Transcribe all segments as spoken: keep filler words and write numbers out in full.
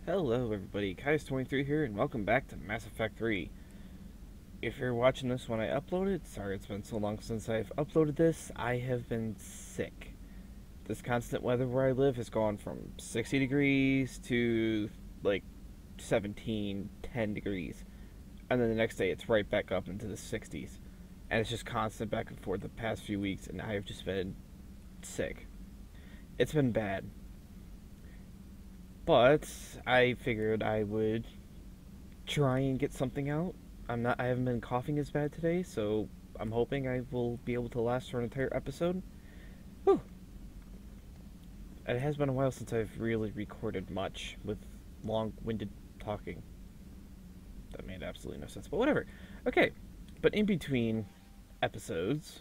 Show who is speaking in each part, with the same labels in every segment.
Speaker 1: Hello everybody, Kai's twenty-three here, and welcome back to Mass Effect three. If you're watching this when I upload it, sorry it's been so long since I've uploaded this, I have been sick. This constant weather where I live has gone from sixty degrees to like seventeen, ten degrees. And then the next day it's right back up into the sixties. And it's just constant back and forth the past few weeks, and I have just been sick. It's been bad. But I figured I would try and get something out. I'm not I haven't been coughing as bad today, so I'm hoping I will be able to last for an entire episode. Whew. It has been a while since I've really recorded much with long-winded talking. That made absolutely no sense, but whatever. Okay, but in between episodes,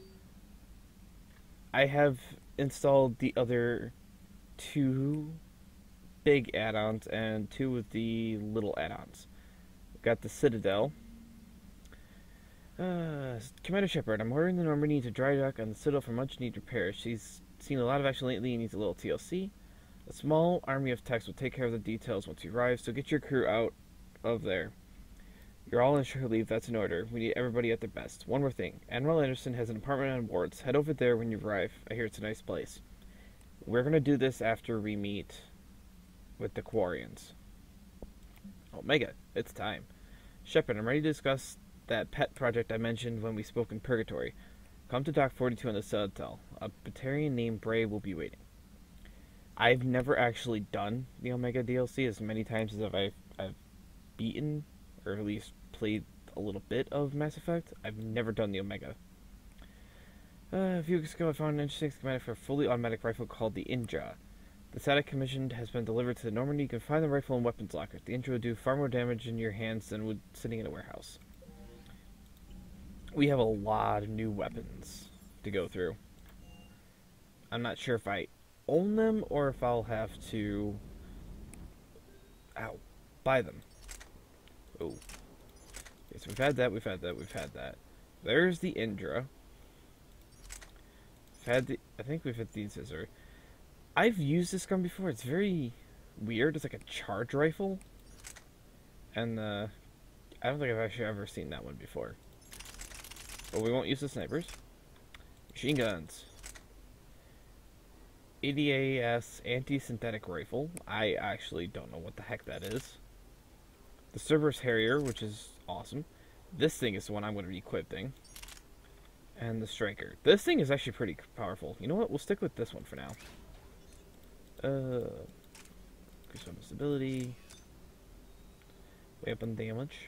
Speaker 1: I have installed the other two big add-ons and two of the little add-ons. We've got the Citadel. Uh, Commander Shepard, I'm ordering the Normandy to dry dock on the Citadel for much needed repairs. She's seen a lot of action lately and needs a little T L C. A small army of techs will take care of the details once you arrive, so get your crew out of there. You're all on shore leave, that's an order. We need everybody at their best. One more thing. Admiral Anderson has an apartment on boards. Head over there when you arrive. I hear it's a nice place. We're going to do this after we meet with the Quarians. Omega, it's time. Shepard, I'm ready to discuss that pet project I mentioned when we spoke in Purgatory. Come to Dock forty-two on the Citadel. A Batarian named Bray will be waiting. I've never actually done the Omega D L C as many times as I've, I've beaten, or at least played a little bit of Mass Effect. I've never done the Omega. Uh, a few weeks ago I found an interesting schematic for a fully automatic rifle called the Indra. The S A T I commissioned has been delivered to the Normandy. You can find the rifle in weapons locker. The Indra will do far more damage in your hands than would sitting in a warehouse. We have a lot of new weapons to go through. I'm not sure if I own them or if I'll have to ow, buy them. Oh. Okay, so we've had that, we've had that, we've had that. There's the Indra. We've had the, I think we've had these as our... I've used this gun before. It's very weird. It's like a charge rifle. And uh, I don't think I've actually ever seen that one before. But we won't use the snipers. Machine guns. A D A S anti-synthetic rifle. I actually don't know what the heck that is. The Cerberus Harrier, which is awesome. This thing is the one I'm going to be equipping. And the Striker. This thing is actually pretty powerful. You know what? We'll stick with this one for now. Uh, increase weapon stability, weapon damage.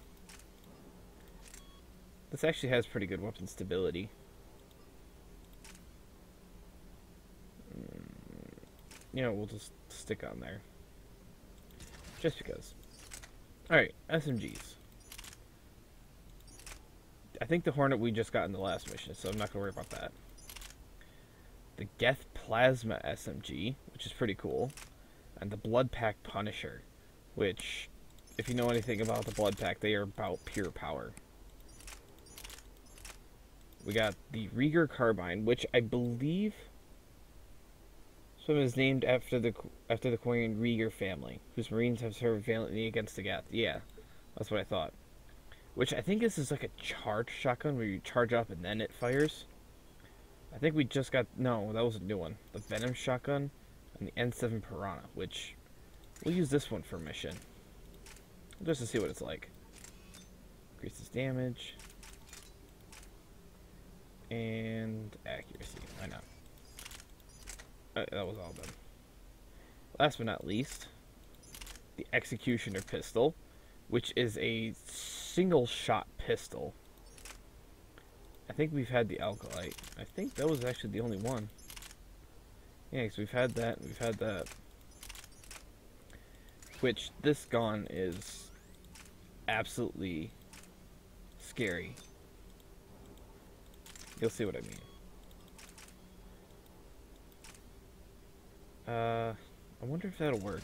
Speaker 1: This actually has pretty good weapon stability. Mm, you know, we'll just stick on there. Just because. Alright, S M Gs. I think the Hornet we just got in the last mission, so I'm not going to worry about that. The Geth Plasma S M G, which is pretty cool, and the Blood Pack Punisher, which, if you know anything about the Blood Pack, they are about pure power. We got the Rieger Carbine, which I believe is named after the after the Quarian Rieger family, whose Marines have served valiantly against the Geth. Yeah, that's what I thought. Which I think this is like a charge shotgun where you charge up and then it fires. I think we just got... No, that was a new one. The Venom Shotgun and the N seven Piranha, which... We'll use this one for mission. Just to see what it's like. Increases damage. And accuracy. Why not? Uh, that was all done. Last but not least, the Executioner Pistol, which is a single-shot pistol. I think we've had the Alkalite. I think that was actually the only one. Yeah, because we've had that, we've had that. Which, this gun is absolutely scary. You'll see what I mean. Uh, I wonder if that'll work.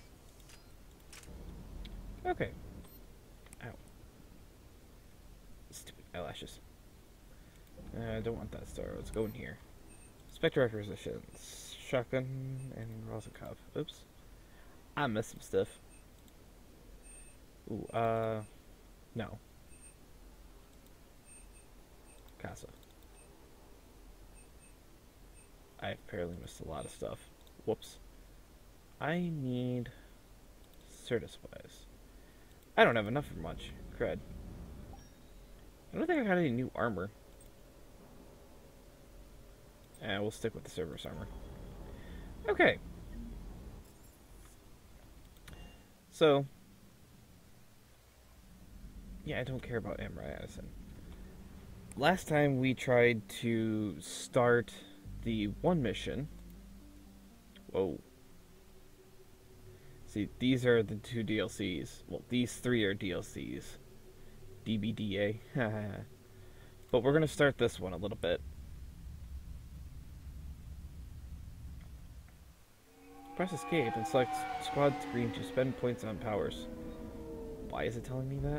Speaker 1: Okay. Ow. Stupid eyelashes. Uh, I don't want that star. Let's go in here. Spectre acquisitions. Shotgun and Rosenkopf. Oops. I missed some stuff. Ooh, uh, no. Casa. I apparently missed a lot of stuff. Whoops. I need Certa supplies. I don't have enough for much. Crud. I don't think I got any new armor. And we'll stick with the Cerberus armor. Okay. So, yeah, I don't care about Amber Addison. Last time we tried to start the one mission. Whoa. See, these are the two D L Cs. Well, these three are D L Cs. D B D A. But we're going to start this one a little bit. Press escape and select squad screen to spend points on powers. Why is it telling me that?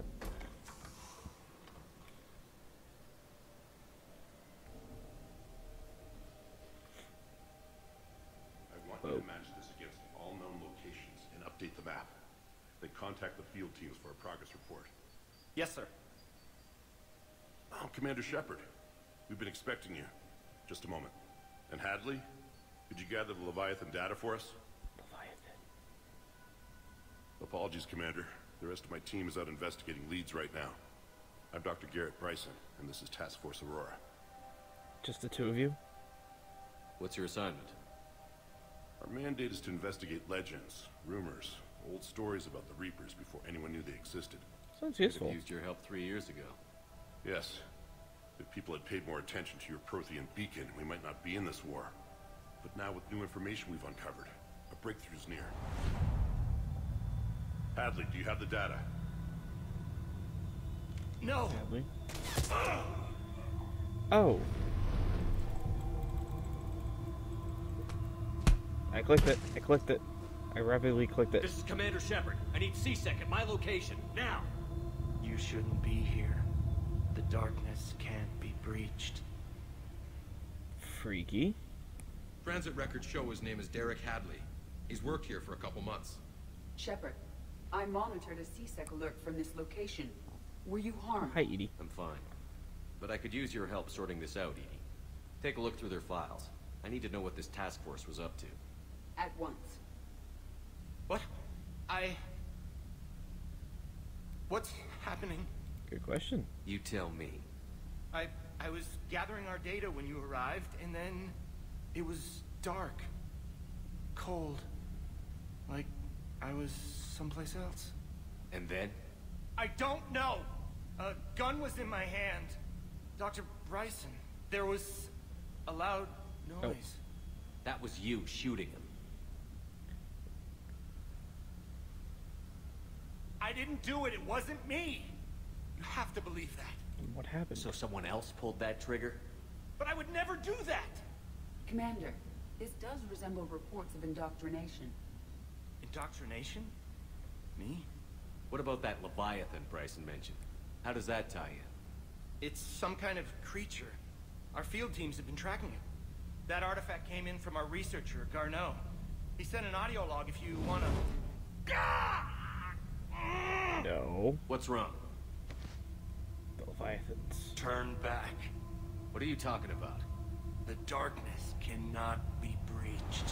Speaker 2: I want you to match this against all known locations and update the map. Then contact the field teams for a progress report.
Speaker 3: Yes, sir.
Speaker 2: Oh, Commander Shepard. We've been expecting you. Just a moment. And Hadley, did you gather the Leviathan data for us?
Speaker 1: Leviathan.
Speaker 2: Apologies, Commander. The rest of my team is out investigating leads right now. I'm Doctor Garrett Bryson, and this is Task Force Aurora.
Speaker 1: Just the two of you?
Speaker 3: What's your assignment?
Speaker 2: Our mandate is to investigate legends, rumors, old stories about the Reapers before anyone knew they existed.
Speaker 1: Sounds
Speaker 3: Could
Speaker 1: useful.
Speaker 3: have used your help three years ago.
Speaker 2: Yes. If people had paid more attention to your Prothean beacon, we might not be in this war. But now with new information we've uncovered, a breakthrough's near. Hadley, do you have the data?
Speaker 3: No!
Speaker 1: Sadly. Oh. I clicked it. I clicked it. I rapidly clicked it.
Speaker 4: This is Commander Shepard. I need C SEC at my location, now!
Speaker 5: You shouldn't be here. The darkness can't be breached.
Speaker 1: Freaky.
Speaker 6: Transit records show his name is Derek Hadley. He's worked here for a couple months.
Speaker 7: Shepard, I monitored a C SEC alert from this location. Were you harmed?
Speaker 1: Hi, Edie.
Speaker 3: I'm fine. But I could use your help sorting this out, Edie. Take a look through their files. I need to know what this task force was up to.
Speaker 7: At once.
Speaker 5: What? I... What's happening?
Speaker 1: Good question.
Speaker 3: You tell me.
Speaker 5: I... I was gathering our data when you arrived, and then... It was dark. Cold. Like I was someplace else.
Speaker 3: And then?
Speaker 5: I don't know! A gun was in my hand. Doctor Bryson, there was a loud noise.
Speaker 1: Oh.
Speaker 3: That was you shooting him.
Speaker 5: I didn't do it, it wasn't me! You have to believe that.
Speaker 1: What happened?
Speaker 3: So someone else pulled that trigger?
Speaker 5: But I would never do that!
Speaker 7: Commander, this does resemble reports of indoctrination.
Speaker 5: Indoctrination? Me?
Speaker 3: What about that Leviathan Bryson mentioned? How does that tie in?
Speaker 5: It's some kind of creature. Our field teams have been tracking it. That artifact came in from our researcher, Garneau. He sent an audio log if you wanna...
Speaker 1: No.
Speaker 3: What's wrong?
Speaker 1: The Leviathans.
Speaker 5: Turn back.
Speaker 3: What are you talking about?
Speaker 5: The darkness cannot be breached.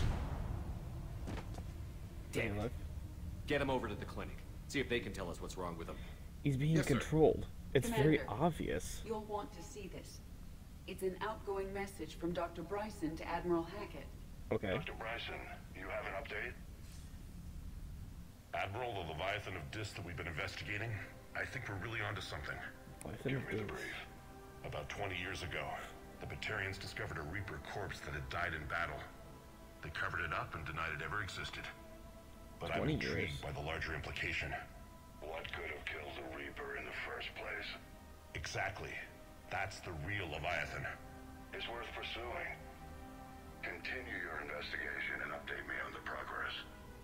Speaker 1: Damn
Speaker 3: Damn
Speaker 1: it.
Speaker 3: it. Get him over to the clinic. See if they can tell us what's wrong with him.
Speaker 1: He's being
Speaker 6: Yes, sir.
Speaker 1: controlled. It's very
Speaker 7: Commander.
Speaker 1: obvious.
Speaker 7: You'll want to see this. It's an outgoing message from Doctor Bryson to Admiral Hackett.
Speaker 1: Okay.
Speaker 2: Doctor Bryson, you have an update? Admiral, the Leviathan of Dis that we've been investigating, I think we're really onto something.
Speaker 1: Leviathan
Speaker 2: Give
Speaker 1: of
Speaker 2: me the
Speaker 1: Dis.
Speaker 2: brief. About twenty years ago, the Batarians discovered a Reaper corpse that had died in battle. They covered it up and denied it ever existed. But I'm
Speaker 1: twenty
Speaker 2: intrigued
Speaker 1: years.
Speaker 2: by the larger implication.
Speaker 8: What could have killed the Reaper in the first place?
Speaker 2: Exactly. That's the real Leviathan.
Speaker 8: It's worth pursuing. Continue your investigation and update me on the progress.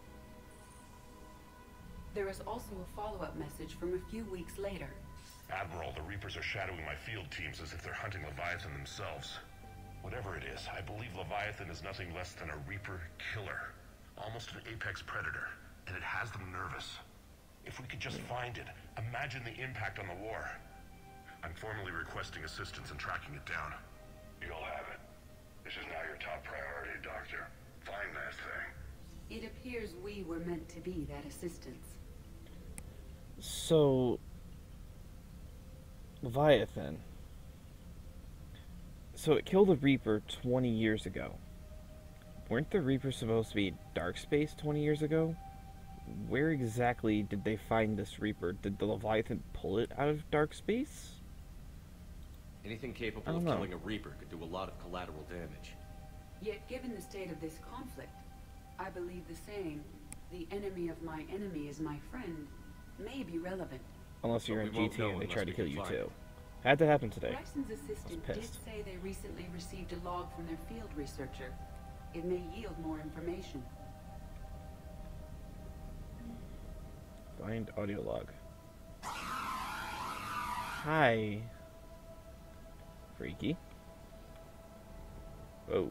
Speaker 7: There is also a follow-up message from a few weeks later.
Speaker 2: Admiral, the Reapers are shadowing my field teams as if they're hunting Leviathan themselves. Whatever it is, I believe Leviathan is nothing less than a Reaper killer. Almost an apex predator. and it has them nervous. If we could just find it, imagine the impact on the war. I'm formally requesting assistance in tracking it down.
Speaker 8: You'll have it. This is now your top priority, Doctor. Find that thing.
Speaker 7: It appears we were meant to be that assistance.
Speaker 1: So, Leviathan. So it killed the Reaper twenty years ago. Weren't the Reapers supposed to be in dark space twenty years ago? Where exactly did they find this Reaper? Did the Leviathan pull it out of dark space?
Speaker 3: Anything
Speaker 1: I
Speaker 3: capable
Speaker 1: don't
Speaker 3: of
Speaker 1: know.
Speaker 3: killing a Reaper could do a lot of collateral damage.
Speaker 7: Yet given the state of this conflict, I believe the saying, "The enemy of my enemy is my friend," may be relevant.
Speaker 1: Unless you're
Speaker 3: But
Speaker 1: in
Speaker 3: we won't
Speaker 1: G T
Speaker 3: know
Speaker 1: and they
Speaker 3: unless
Speaker 1: try to
Speaker 3: we
Speaker 1: kill
Speaker 3: can
Speaker 1: you
Speaker 3: find
Speaker 1: too.
Speaker 3: it.
Speaker 1: Had to happen today.
Speaker 7: Bryson's assistant did
Speaker 1: pissed.
Speaker 7: say they recently received a log from their field researcher. It may yield more information.
Speaker 1: Find audio log. Hi. Freaky. Whoa.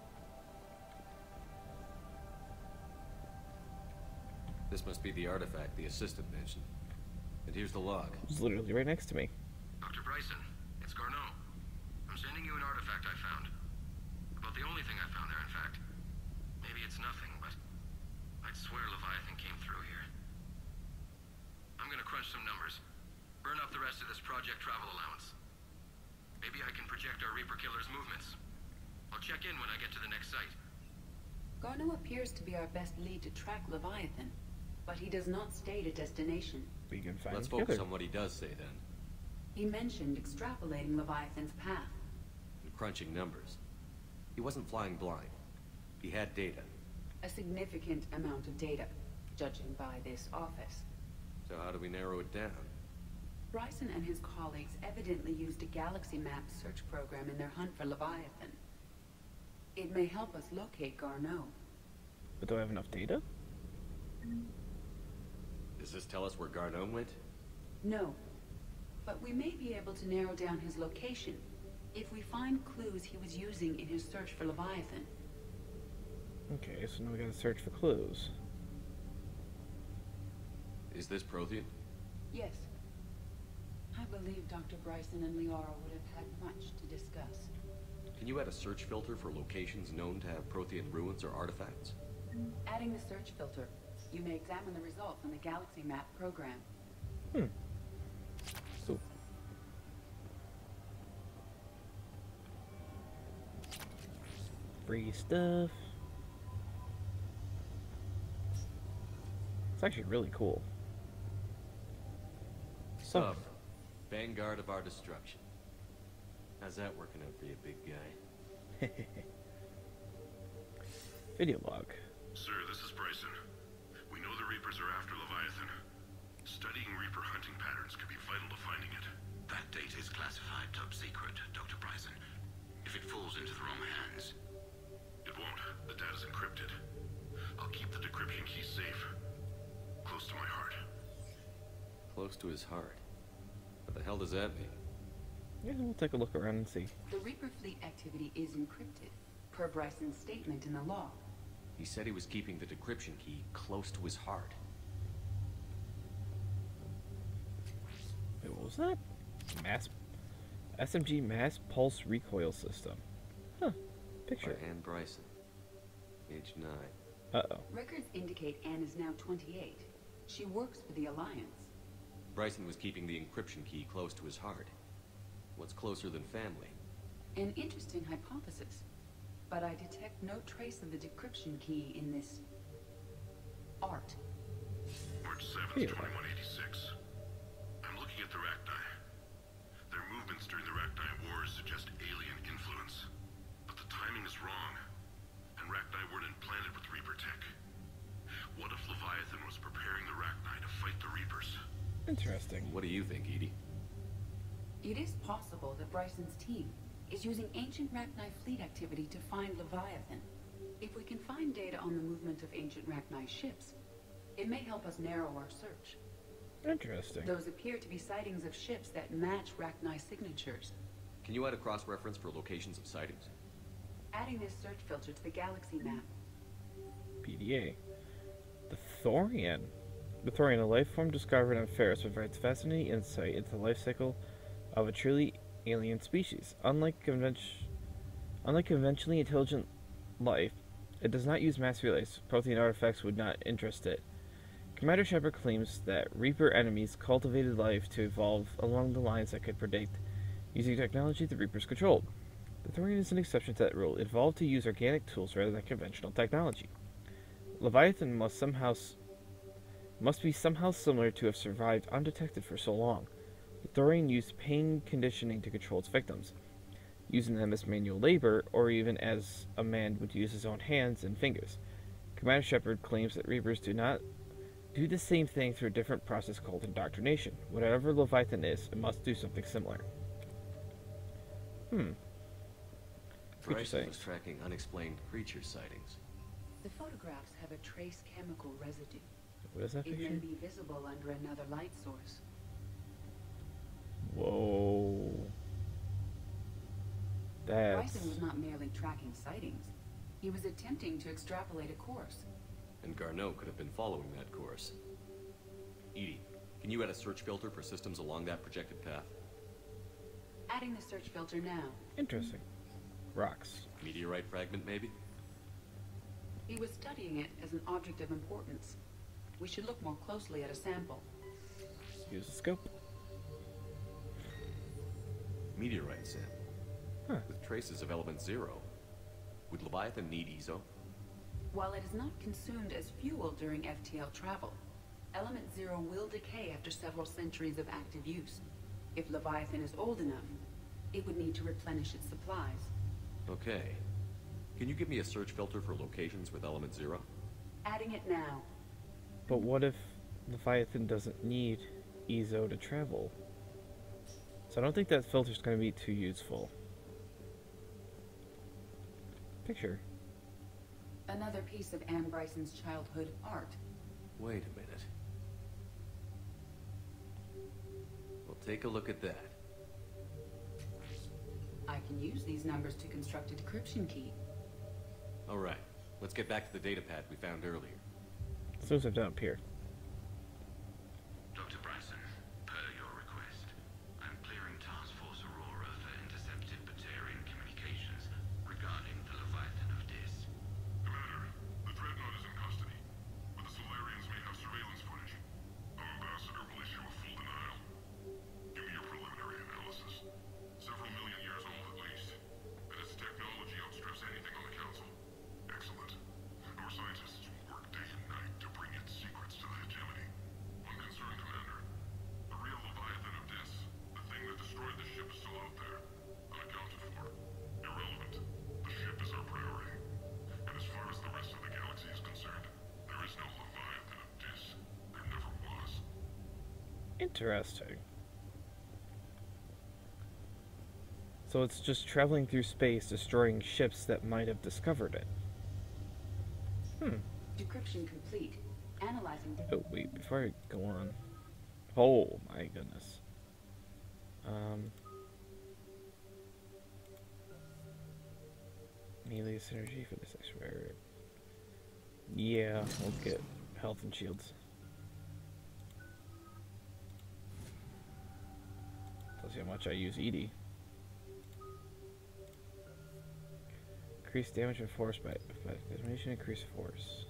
Speaker 3: This must be the artifact the assistant mentioned. And here's the log.
Speaker 1: It's literally right next to me.
Speaker 6: Doctor Bryson, it's Garneau. I'm sending you an artifact I found. About the only thing I found there, in fact. Maybe it's nothing, but I'd swear Leviathan came through here. I'm gonna crunch some numbers. Burn up the rest of this project travel allowance. Maybe I can project our Reaper killer's movements. I'll check in when I get to the next site.
Speaker 7: Garneau appears to be our best lead to track Leviathan, but he does not state a destination.
Speaker 1: We can find
Speaker 3: Let's
Speaker 1: it
Speaker 3: focus
Speaker 1: together.
Speaker 3: on what he does say then.
Speaker 7: He mentioned extrapolating Leviathan's path.
Speaker 3: And crunching numbers. He wasn't flying blind. He had data.
Speaker 7: A significant amount of data, judging by this office.
Speaker 3: So how do we narrow it down?
Speaker 7: Bryson and his colleagues evidently used a galaxy map search program in their hunt for Leviathan. It may help us locate Garneau.
Speaker 1: But do I have enough data?
Speaker 3: Does this tell us where Garneau went?
Speaker 7: No, but we may be able to narrow down his location if we find clues he was using in his search for Leviathan.
Speaker 1: Okay, so now we gotta search for clues.
Speaker 3: Is this Prothean?
Speaker 7: Yes. I believe Doctor Bryson and Liara would have had much to discuss.
Speaker 3: Can you add a search filter for locations known to have Prothean ruins or artifacts?
Speaker 7: Adding the search filter, you may examine the results on the galaxy map program.
Speaker 1: Hmm. So. Free stuff. It's actually really cool. So,
Speaker 3: Sub, vanguard of our destruction. How's that working out for you, big guy?
Speaker 1: video log.
Speaker 2: Sir, this is Bryson. We know the Reapers are after Leviathan. Studying Reaper hunting patterns could be vital to finding it.
Speaker 8: That data is classified top secret, Doctor Bryson. If it falls into the wrong hands,
Speaker 2: It won't. The data's encrypted. I'll keep the decryption key safe. Close to my heart.
Speaker 3: Close to his heart. What the hell does that mean?
Speaker 1: Yeah, we'll take a look around and see.
Speaker 7: The Reaper fleet activity is encrypted, per Bryson's statement in the law.
Speaker 3: He said he was keeping the decryption key close to his heart.
Speaker 1: Wait, what was that? Mass S M G mass pulse recoil system. Huh. Picture.
Speaker 3: By Anne Bryson. Age nine.
Speaker 7: Uh-oh. Records indicate Anne is now twenty-eight. She works for the Alliance.
Speaker 3: Bryson was keeping the encryption key close to his heart. What's closer than family?
Speaker 7: An interesting hypothesis. But I detect no trace of the decryption key in this... art.
Speaker 2: March seventh, twenty-one eighty-six. I'm looking at the Rachni. Their movements during the Rachni Wars suggest alien influence. But the timing is wrong. And Rachni weren't implanted with Reaper tech. What if Leviathan was preparing the Rachni to fight the Reapers?
Speaker 1: Interesting.
Speaker 3: What do you think, Edie?
Speaker 7: It is possible that Bryson's team is using ancient Rachni fleet activity to find Leviathan. If we can find data on the movement of ancient Rachni ships, it may help us narrow our search.
Speaker 1: Interesting.
Speaker 7: Those appear to be sightings of ships that match Rachni signatures.
Speaker 3: Can you add a cross-reference for locations of sightings?
Speaker 7: Adding this search filter to the galaxy map.
Speaker 1: P D A. The Thorian. The Thorian, a life form discovered on Ferris, provides fascinating insight into the life cycle of a truly alien species. Unlike, convention, unlike conventionally intelligent life, it does not use mass relays. Protein artifacts would not interest it. Commander Shepard claims that Reaper enemies cultivated life to evolve along the lines that could predict, using technology the Reapers controlled. The Thorian is an exception to that rule. It evolved to use organic tools rather than conventional technology. Leviathan must somehow must be somehow similar to have survived undetected for so long. The Thorian used pain conditioning to control its victims, using them as manual labor, or even as a man would use his own hands and fingers. Commander Shepard claims that Reapers do not do the same thing through a different process called indoctrination. Whatever Leviathan is, it must do something similar. Hmm.
Speaker 3: Bryson was tracking unexplained creature sightings.
Speaker 7: The photographs have a trace chemical residue.
Speaker 1: What is that
Speaker 7: It
Speaker 1: picture?
Speaker 7: may be visible under another light source.
Speaker 1: Whoa. That's...
Speaker 7: Bryson was not merely tracking sightings. He was attempting to extrapolate a course.
Speaker 3: And Garneau could have been following that course. Edie, can you add a search filter for systems along that projected path?
Speaker 7: Adding the search filter now.
Speaker 1: Interesting. Rocks.
Speaker 3: Meteorite fragment, maybe?
Speaker 7: He was studying it as an object of importance. We should look more closely at a sample.
Speaker 1: Use the scope.
Speaker 3: Meteorite sample.
Speaker 1: Huh.
Speaker 3: With traces of element zero. Would Leviathan need E S O?
Speaker 7: While it is not consumed as fuel during F T L travel, element zero will decay after several centuries of active use. If Leviathan is old enough, it would need to replenish its supplies.
Speaker 3: Okay. Can you give me a search filter for locations with element zero?
Speaker 7: Adding it now.
Speaker 1: But what if Leviathan doesn't need E S O to travel? So I don't think that filter's going to be too useful. Picture.
Speaker 7: Another piece of Anne Bryson's childhood art.
Speaker 3: Wait a minute. Well, take a look at that.
Speaker 7: I can use these numbers to construct a decryption key.
Speaker 3: All right. Let's get back to the data pad we found earlier.
Speaker 1: As soon as I'm done up here.
Speaker 2: Doctor Bryson, per your request, I'm clearing Task Force Aurora for intercepted Batarian communications regarding the Leviathan of Dis. Commander, the Dreadnought is in custody, but the Solarians may have surveillance footage. Our ambassador will issue a full denial. Give me your preliminary analysis. Several million years old at least, and its technology outstrips anything on the Council. Excellent. Our scientists will work day and night to bring its secrets to the hegemony. One concern, Commander. The real Leviathan of Dis, the thing that destroyed the ship, is still out there. Unaccounted for. Irrelevant. The ship is our priority. And as far as the rest of the galaxy is concerned, there is no Leviathan of Dis. There never was.
Speaker 1: Interesting. So it's just traveling through space, destroying ships that might have discovered it. Hmm.
Speaker 7: Decryption complete. Analyzing.
Speaker 1: Oh, wait, before I go on. Oh, my goodness. Um. Melee synergy for this expert. Yeah, we'll get health and shields. Tells you how much I use Edie. Increase damage and force by effect. Animation, increase force.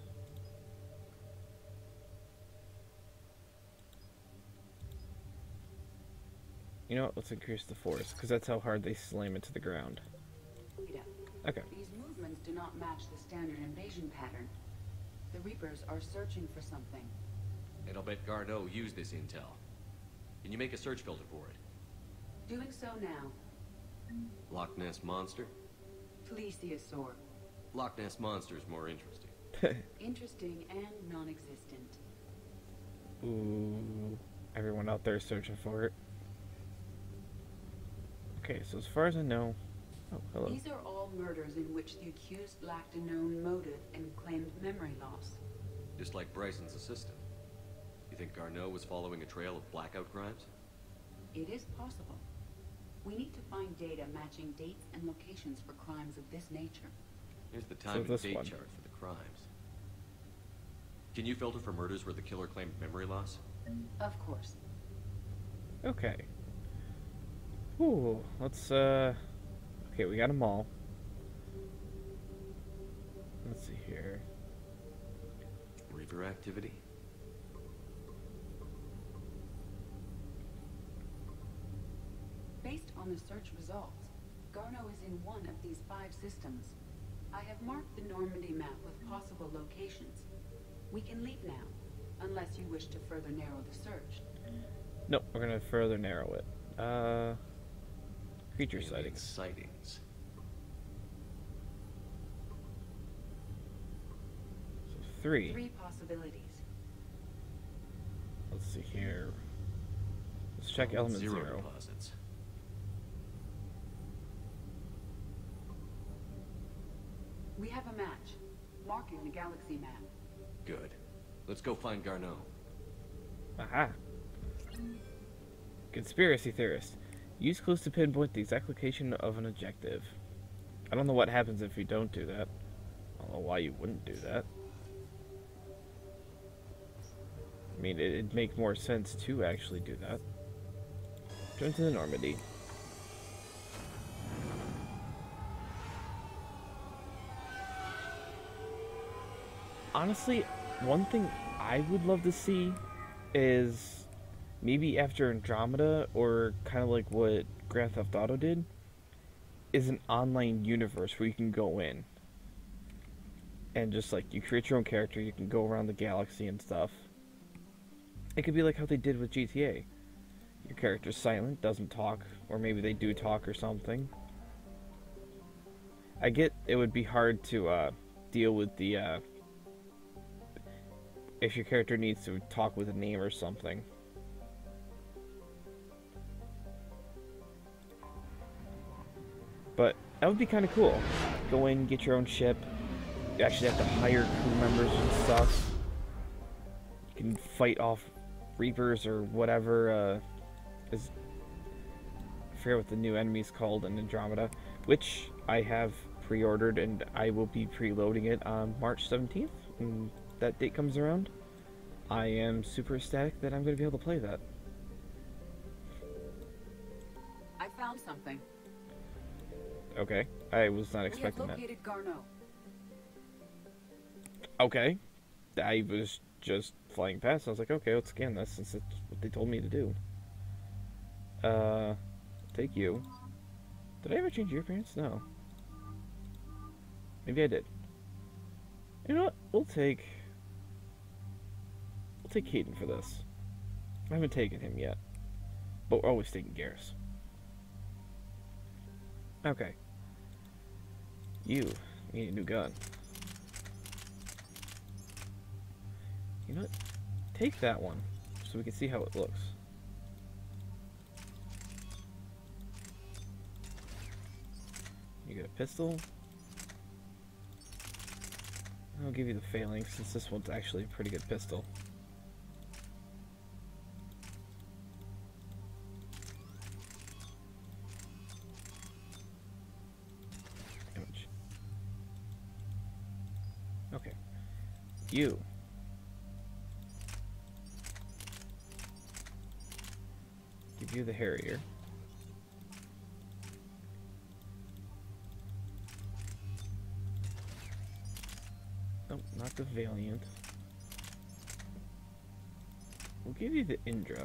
Speaker 1: You know what? Let's increase the force, because that's how hard they slam into the ground. Okay.
Speaker 7: These movements do not match the standard invasion pattern. The Reapers are searching for something.
Speaker 3: And I'll bet Garneau used this intel. Can you make a search filter for it?
Speaker 7: Doing so now.
Speaker 3: Loch Ness Monster?
Speaker 7: Plesiosaur.
Speaker 3: Loch Ness Monster is more interesting.
Speaker 7: Interesting and non-existent.
Speaker 1: Ooh. Everyone out there is searching for it. Okay, so as far as I know... Oh, hello.
Speaker 7: These are all murders in which the accused lacked a known motive and claimed memory loss.
Speaker 3: Just like Bryson's assistant. You think Garneau was following a trail of blackout crimes?
Speaker 7: It is possible. We need to find data matching dates and locations for crimes of this nature.
Speaker 3: Here's the time
Speaker 1: So
Speaker 3: and
Speaker 1: this
Speaker 3: date
Speaker 1: one.
Speaker 3: chart for the crimes. Can you filter for murders where the killer claimed memory loss?
Speaker 7: Of course.
Speaker 1: Okay. Ooh, let's, uh... Okay, we got them all. Let's see here.
Speaker 3: Reaper activity?
Speaker 7: Based on the search results, Garneau is in one of these five systems. I have marked the Normandy map with possible locations. We can leave now, unless you wish to further narrow the search.
Speaker 1: Nope, we're gonna further narrow it. Uh... Creature
Speaker 3: Alien
Speaker 1: sightings.
Speaker 3: Sightings.
Speaker 1: So three.
Speaker 7: Three possibilities.
Speaker 1: Let's see here. Let's check
Speaker 3: Element
Speaker 1: element
Speaker 3: zero
Speaker 1: zero.
Speaker 3: deposits.
Speaker 7: We have a match, marking the galaxy map.
Speaker 3: Good. Let's go find Garneau.
Speaker 1: Aha. Conspiracy theorist. Use clues to pinpoint the exact location of an objective. I don't know what happens if you don't do that. I don't know why you wouldn't do that. I mean, it, it'd make more sense to actually do that. Turn to the Normandy. Honestly, one thing I would love to see is maybe after Andromeda, or kind of like what Grand Theft Auto did, is an online universe where you can go in and just like you create your own character, you can go around the galaxy and stuff. It could be like how they did with G T A. Your character's silent, doesn't talk, or maybe they do talk or something. I get it would be hard to uh, deal with the uh, if your character needs to talk with a name or something. But that would be kind of cool. Go in, get your own ship. You actually have to hire crew members and stuff. You can fight off Reapers or whatever. Uh, is I forget what the new enemy's called in Andromeda, which I have pre-ordered and I will be preloading it on March seventeenth. When that date comes around, I am super ecstatic that I'm going to be able to play that.
Speaker 7: I found something.
Speaker 1: Okay, I was not expecting
Speaker 7: we have
Speaker 1: that.
Speaker 7: located Garneau.
Speaker 1: Okay, I was just flying past. I was like, okay, let's scan this since it's what they told me to do. Uh, take you. Did I ever change your appearance? No. Maybe I did. You know what? We'll take. We'll take Caden for this. I haven't taken him yet, but we're always taking Garrus. Okay. You need a new gun. You know what? Take that one so we can see how it looks. You get a pistol. I'll give you the failing since this one's actually a pretty good pistol. Damage. Okay. You. Give you the Harrier. Nope, not the Valiant. We'll give you the Indra.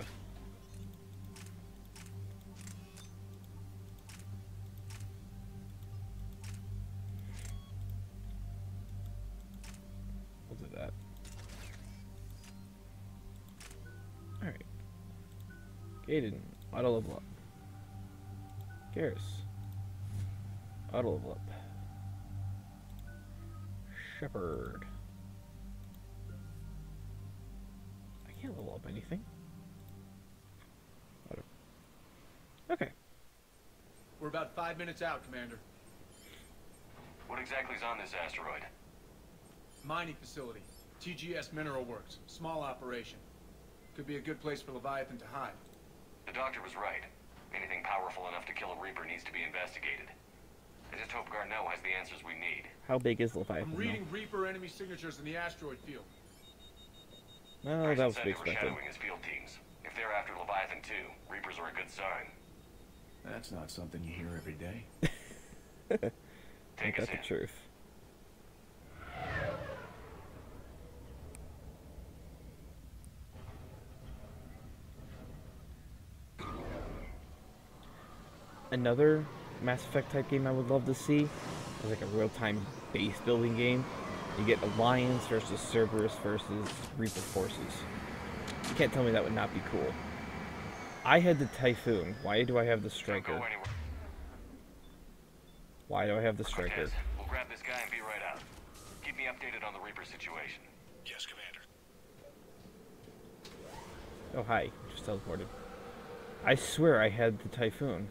Speaker 1: We'll do that. Alright. Gaiden, auto level up. Garrus, auto level up. Shepard. I can't level up anything. Auto. Okay.
Speaker 5: We're about five minutes out, Commander.
Speaker 6: What exactly is on this asteroid?
Speaker 5: Mining facility. T G S Mineral Works. Small operation. Could be a good place for Leviathan to hide.
Speaker 6: The doctor was right. Anything powerful enough to kill a Reaper needs to be investigated. I just hope Garneau has the answers we need.
Speaker 1: How big is Leviathan?
Speaker 5: I'm reading Reaper enemy signatures in the asteroid field.
Speaker 1: Well, that
Speaker 3: Bryson
Speaker 1: was to
Speaker 3: said
Speaker 1: be
Speaker 3: they were
Speaker 1: expected.
Speaker 3: shadowing his field teams. If they're after Leviathan too, Reapers are a good sign.
Speaker 5: That's not something you hear every day.
Speaker 3: Take
Speaker 1: Ain't
Speaker 3: us
Speaker 1: that the
Speaker 3: in.
Speaker 1: truth? Another Mass Effect type game I would love to see is like a real-time base building game. You get Alliance versus Cerberus versus Reaper forces. You can't tell me that would not be cool. I had the Typhoon. Why do I have the
Speaker 3: Don't
Speaker 1: Striker?
Speaker 3: go anywhere.
Speaker 1: Why do I have the Striker?
Speaker 3: Cortez, we'll grab this guy and be right out. Keep me updated on the Reaper situation.
Speaker 2: Yes, Commander.
Speaker 1: Oh, hi. Just teleported. I swear I had the Typhoon.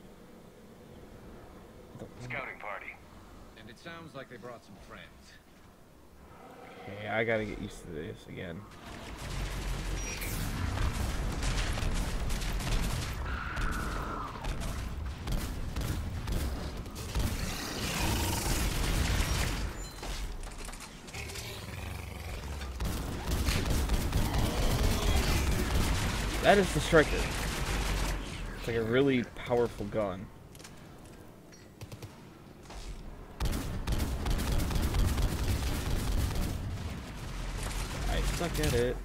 Speaker 3: Scouting party.
Speaker 4: And it sounds like they brought some friends.
Speaker 1: Okay, I gotta get used to this again. That is the Striker. It's like a really powerful gun. I suck at it.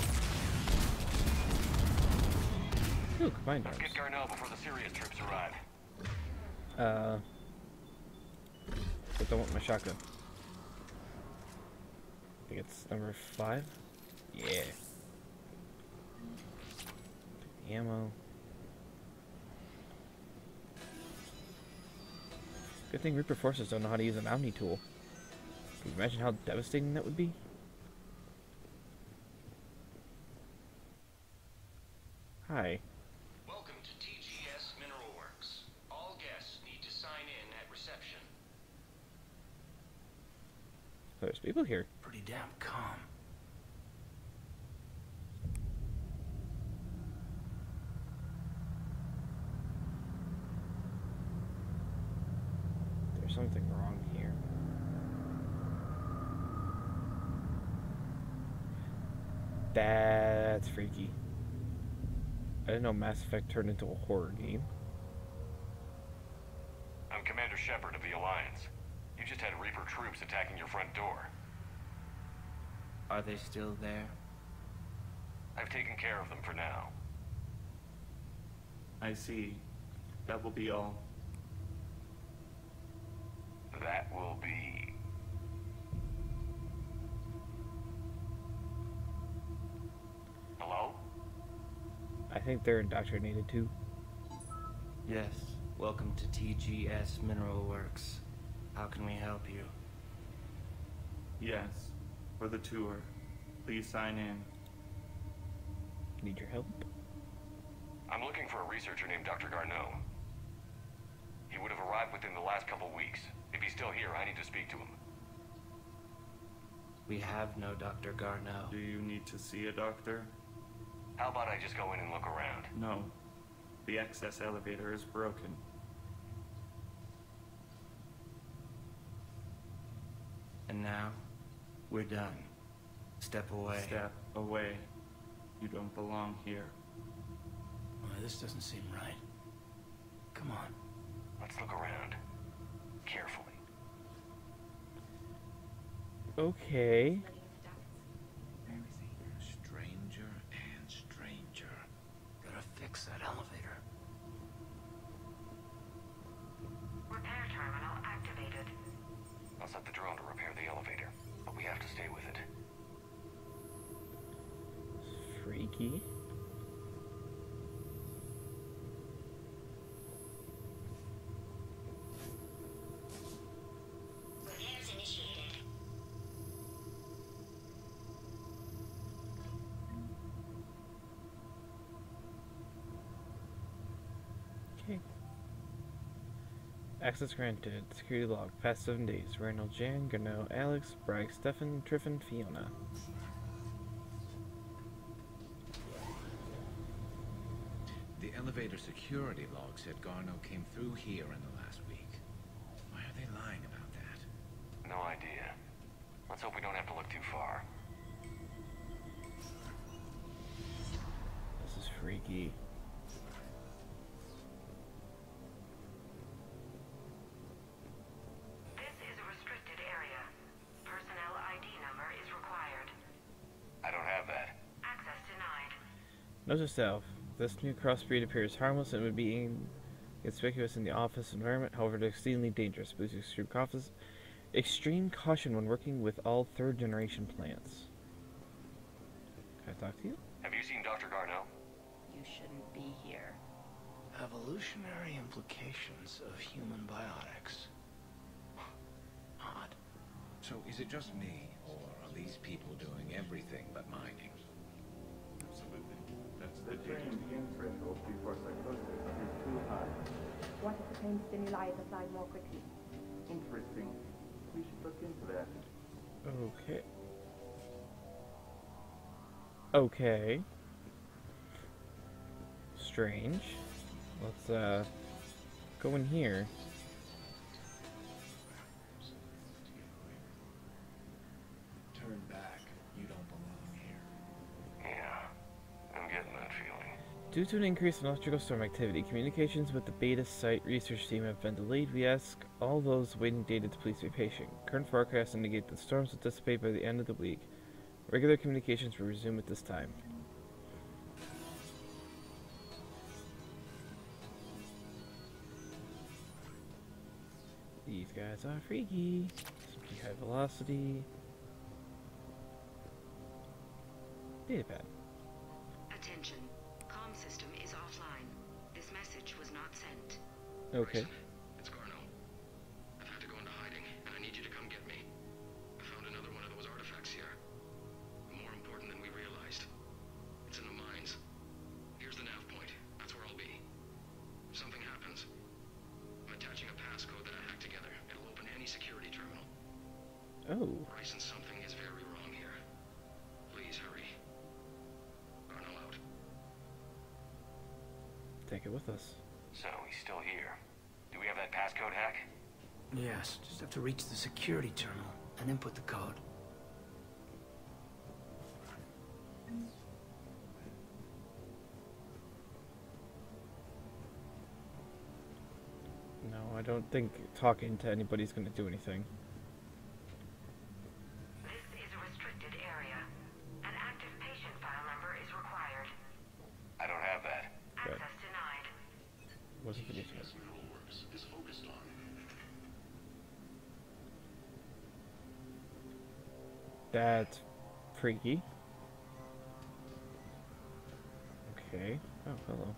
Speaker 1: Ooh, combined
Speaker 3: Let's
Speaker 1: arms.
Speaker 3: get Garneau before the serious troops arrive.
Speaker 1: Uh, but don't want my shotgun. I think it's number five. Yeah. Take the ammo. Good thing Reaper forces don't know how to use an Omni tool. Can you imagine how devastating that would be? Hi.
Speaker 6: Welcome to T G S Mineral Works. All guests need to sign in at reception.
Speaker 1: There's people here.
Speaker 5: Pretty damn calm.
Speaker 1: There's something wrong here. That's freaky. I didn't know Mass Effect turned into a horror game.
Speaker 3: I'm Commander Shepard of the Alliance. You just had Reaper troops attacking your front door.
Speaker 5: Are they still there?
Speaker 3: I've taken care of them for now.
Speaker 5: I see. That will be all.
Speaker 3: That will be... Hello?
Speaker 1: I think they're indoctrinated too.
Speaker 5: Yes. Welcome to T G S Mineral Works. How can we help you?
Speaker 9: Yes, for the tour. Please sign in.
Speaker 1: Need your help?
Speaker 3: I'm looking for a researcher named Doctor Garneau. He would have arrived within the last couple weeks. If he's still here, I need to speak to him.
Speaker 5: We have no Doctor Garneau.
Speaker 9: Do you need to see a doctor?
Speaker 3: How about I just go in and look around?
Speaker 9: No. The access elevator is broken.
Speaker 5: And now, we're done. Step away.
Speaker 9: Step away. You don't belong here.
Speaker 5: Oh, this doesn't seem right. Come on.
Speaker 3: Let's look around. Carefully.
Speaker 1: Okay.
Speaker 10: Stranger and stranger.
Speaker 5: Gotta fix that elevator.
Speaker 11: Repair terminal activated.
Speaker 3: I'll set the drone to repair the elevator, but we have to stay with it.
Speaker 1: Freaky.
Speaker 11: Repairs initiated.
Speaker 1: Okay. Access granted. Security log. Past seven days. Randall, Jan, Garneau, Alex, Bragg, Stefan, Triffin, Fiona.
Speaker 10: The elevator security log said Garneau came through here in the last week. Why are they lying about that?
Speaker 3: No idea. Let's hope we don't have to look too far.
Speaker 1: Note to self, this new crossbreed appears harmless and would be inconspicuous in the office environment, however it is exceedingly dangerous. Boosts extreme caution, extreme caution when working with all third generation plants. Can I talk to you?
Speaker 3: Have you seen Doctor Garneau?
Speaker 12: You shouldn't be here.
Speaker 5: Evolutionary implications of human biotics. Odd.
Speaker 10: So is it just me, or are these people doing everything but mining?
Speaker 9: Absolutely. That's the pain threshold before psychosis is too high.
Speaker 13: What if the pain stimuli is applied more quickly?
Speaker 9: Interesting. We should look into that.
Speaker 1: Okay. Okay. Strange. Let's uh go in here.
Speaker 10: Turn back. You don't belong here.
Speaker 3: Yeah, I'm getting that feeling.
Speaker 1: Due to an increase in electrical storm activity, communications with the beta site research team have been delayed. We ask all those waiting data to please be patient. Current forecasts indicate that storms will dissipate by the end of the week. Regular communications will resume at this time. These guys are freaky. Some high velocity. Datapad.
Speaker 11: Attention. Comm system is offline. This message was not sent.
Speaker 1: Okay.
Speaker 6: It's Garneau. I've had to go into hiding, and I need you to come get me. I found another one of those artifacts here. More important than we realized. It's in the mines. Here's the nav point. That's where I'll be. If something happens, I'm attaching a passcode that I hacked together. It'll open any security terminal.
Speaker 1: Oh.
Speaker 6: Bryson, something is very wrong here. Please hurry. Garneau out.
Speaker 1: Take it with us.
Speaker 3: So he's still here. Do we have that passcode hack?
Speaker 5: Yes, just have to reach the security terminal and input the code.
Speaker 1: No, I don't think talking to anybody's going to do anything.
Speaker 11: This is a restricted area. An active patient file number is required.
Speaker 3: I don't have that.
Speaker 1: Good.
Speaker 11: Access denied.
Speaker 1: What's the video?
Speaker 2: As neural works is focused on.
Speaker 1: That's freaky. Okay. Oh, hello.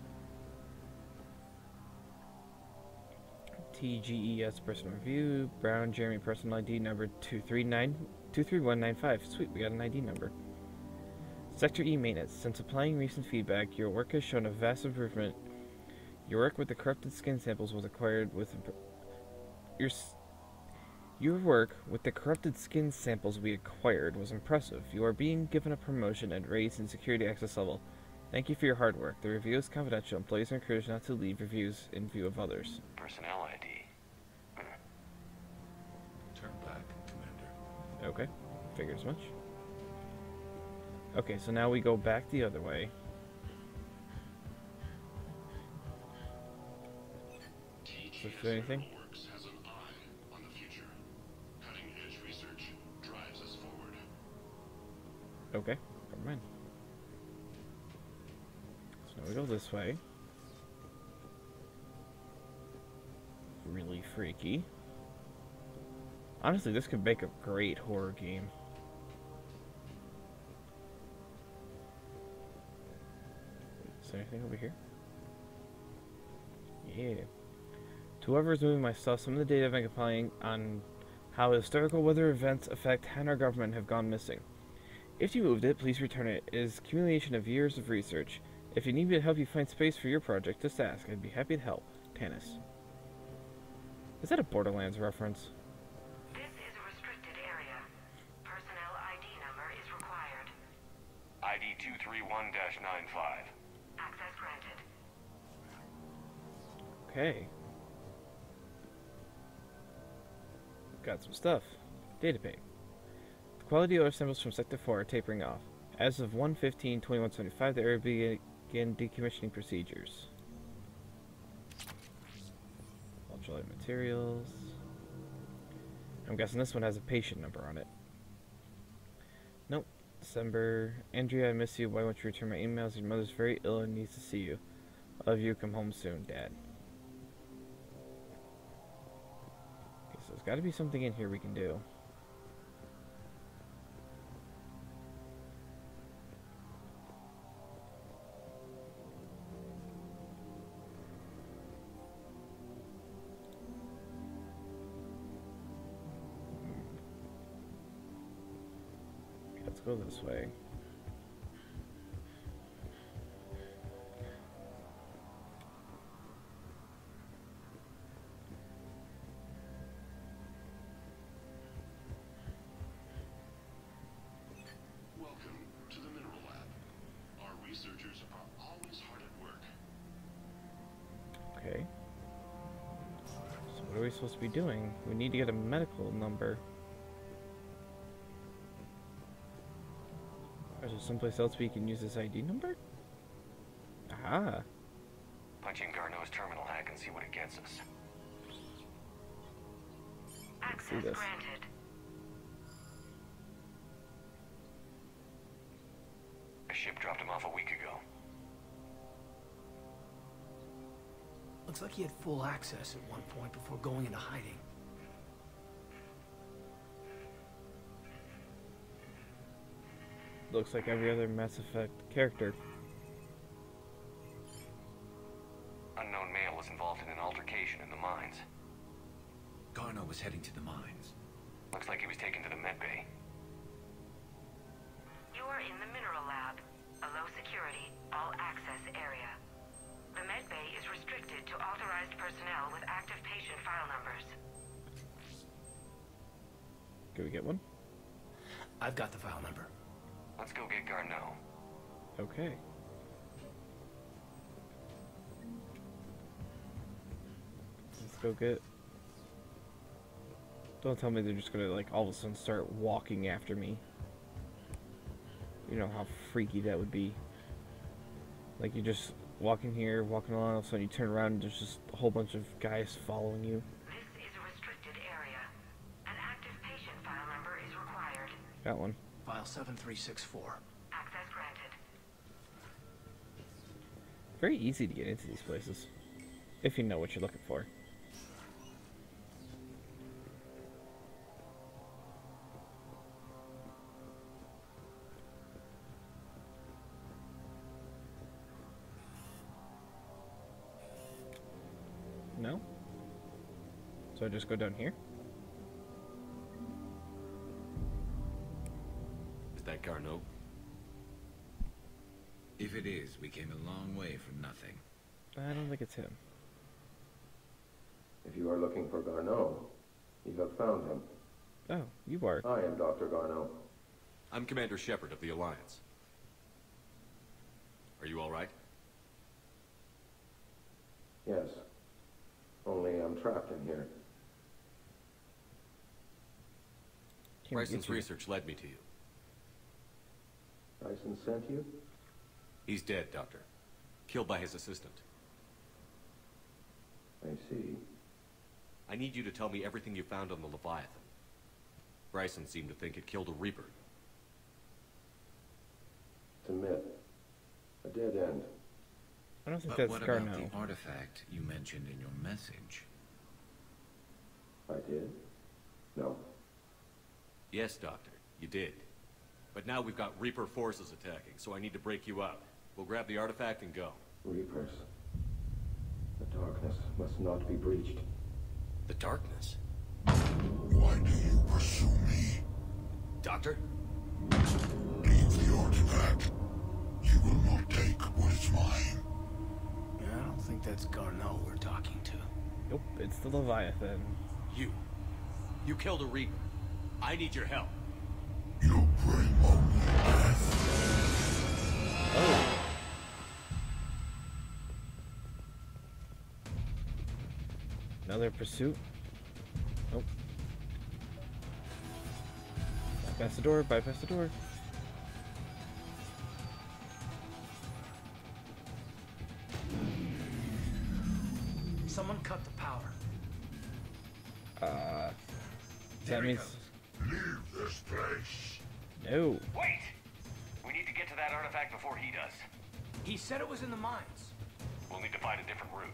Speaker 1: T G E S personal review. Brown Jeremy personal I D number two three nine two three one nine five. Sweet, we got an I D number. Sector E maintenance. Since applying recent feedback, your work has shown a vast improvement. Your work with the corrupted skin samples was acquired with your s- your work with the corrupted skin samples we acquired was impressive. You are being given a promotion and raised in security access level. Thank you for your hard work. The review is confidential. Employees are encouraged not to leave reviews in view of others.
Speaker 3: Personnel I D.
Speaker 10: Turn back, Commander.
Speaker 1: Okay, figured as much. Okay, so now we go back the other way. Does this do anything?
Speaker 2: Works has an eye on the future. Cutting edge research drives us forward.
Speaker 1: Okay, never mind. So now we go this way. Really freaky. Honestly, this could make a great horror game. Is there anything over here? Yeah. To whoever is moving my stuff, some of the data I've been compiling on how historical weather events affect our government have gone missing. If you moved it, please return it. It is accumulation of years of research. If you need me to help you find space for your project, just ask. I'd be happy to help. Tannis. Is that a Borderlands reference?
Speaker 11: This is a restricted area. Personnel I D number is required.
Speaker 3: I D two three one dash nine five.
Speaker 11: Access granted.
Speaker 1: Okay. Got some stuff. Data pane. The quality of samples from Sector four are tapering off. As of one fifteen twenty-one seventy-five, the area began decommissioning procedures. Ultralight materials. I'm guessing this one has a patient number on it. Nope. December. Andrea, I miss you. Why won't you return my emails? Your mother's very ill and needs to see you. I love you. Come home soon, Dad. Okay, so there's got to be something in here we can do. Let's go this way.
Speaker 2: Welcome to the Mineral Lab. Our researchers are always hard at work.
Speaker 1: Okay. So what are we supposed to be doing? We need to get a medical number. Is there someplace else we can use this I D number? Ah.
Speaker 3: Punch in Garneau's terminal hack and see what it gets us.
Speaker 11: Access
Speaker 1: this.
Speaker 11: granted.
Speaker 3: A ship dropped him off a week ago.
Speaker 5: Looks like he had full access at one point before going into hiding.
Speaker 1: Looks like every other Mass Effect character.
Speaker 3: Unknown male was involved in an altercation in the mines.
Speaker 10: Garneau was heading to the mines.
Speaker 3: Looks like he was taken to the med bay.
Speaker 11: You are in the Mineral Lab, a low security, all access area. The med bay is restricted to authorized personnel with active patient file numbers.
Speaker 1: Can we get one?
Speaker 5: I've got the file number.
Speaker 3: Let's go get Garneau.
Speaker 1: Okay. Let's go get... Don't tell me they're just gonna, like, all of a sudden start walking after me. You know how freaky that would be. Like, you're just walking here, walking along, all of a sudden you turn around and there's just a whole bunch of guys following you.
Speaker 11: This is a restricted area. An active patient file number is required.
Speaker 1: Got one.
Speaker 5: File seven three six four.
Speaker 11: Access granted.
Speaker 1: Very easy to get into these places. If you know what you're looking for. No? So I just go down here?
Speaker 3: Is that Garneau?
Speaker 10: If it is, we came a long way from nothing.
Speaker 1: I don't think it's him.
Speaker 8: If you are looking for Garneau, you have found him.
Speaker 1: Oh, you are.
Speaker 8: I am Doctor Garneau.
Speaker 3: I'm Commander Shepard of the Alliance. Are you all right?
Speaker 8: Yes. Only I'm trapped in here.
Speaker 1: Can't
Speaker 3: Bryson's
Speaker 1: get you.
Speaker 3: research led me to you.
Speaker 8: Bryson sent you?
Speaker 3: He's dead, Doctor. Killed by his assistant.
Speaker 8: I see.
Speaker 3: I need you to tell me everything you found on the Leviathan. Bryson seemed to think it killed a Reaper.
Speaker 8: It's a myth. A dead end.
Speaker 1: I don't think
Speaker 10: But
Speaker 1: that's
Speaker 10: what about
Speaker 1: Garneau.
Speaker 10: the artifact you mentioned in your message?
Speaker 8: I did? No.
Speaker 3: Yes, Doctor, you did. But now we've got Reaper forces attacking, so I need to break you up. We'll grab the artifact and go.
Speaker 8: Reapers. The darkness must not be breached.
Speaker 3: The darkness?
Speaker 8: Why do you pursue me?
Speaker 3: Doctor?
Speaker 8: Leave the artifact. You will not take what is mine.
Speaker 5: Yeah, I don't think that's Garneau we're talking to.
Speaker 1: Nope, it's the Leviathan.
Speaker 3: You. You killed a Reaper. I need your help.
Speaker 8: You bring only death.
Speaker 1: Oh. Another pursuit. Nope. Bypass the door, bypass the door.
Speaker 5: Someone cut the power.
Speaker 1: Uh, that means...
Speaker 8: Leave this place.
Speaker 1: No.
Speaker 3: Wait! get to that artifact before he does.
Speaker 5: He said it was in the mines.
Speaker 3: We'll need to find a different route.